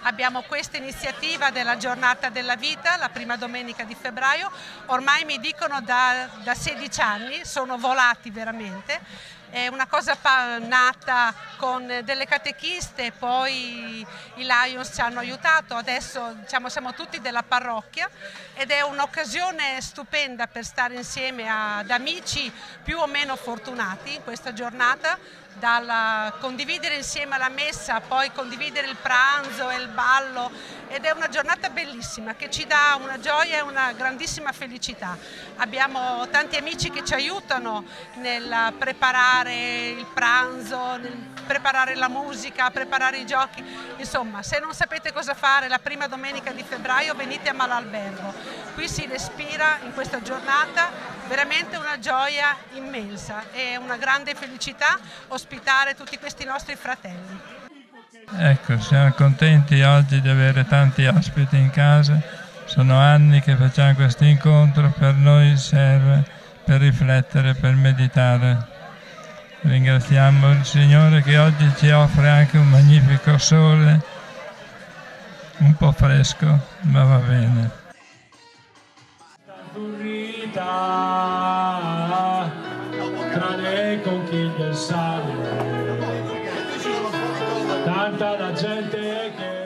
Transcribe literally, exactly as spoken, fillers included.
abbiamo questa iniziativa della Giornata della Vita, la prima domenica di febbraio, ormai mi dicono da, da sedici anni, sono volati veramente. È una cosa nata con delle catechiste, poi i Lions ci hanno aiutato, adesso diciamo, siamo tutti della parrocchia ed è un'occasione stupenda per stare insieme ad amici più o meno fortunati in questa giornata, dal condividere insieme la messa, poi condividere il pranzo e il ballo, ed è una giornata bellissima che ci dà una gioia e una grandissima felicità. Abbiamo tanti amici che ci aiutano nel preparare il pranzo, nel preparare la musica, preparare i giochi. Insomma, se non sapete cosa fare la prima domenica di febbraio, venite a Malalbergo. Qui si respira in questa giornata veramente una gioia immensa e una grande felicità ospitare tutti questi nostri fratelli. Ecco, siamo contenti oggi di avere tanti ospiti in casa. Sono anni che facciamo questo incontro, per noi serve per riflettere, per meditare. Ringraziamo il Signore che oggi ci offre anche un magnifico sole, un po' fresco, ma va bene. Tra le conchiglie sale, tanta la gente che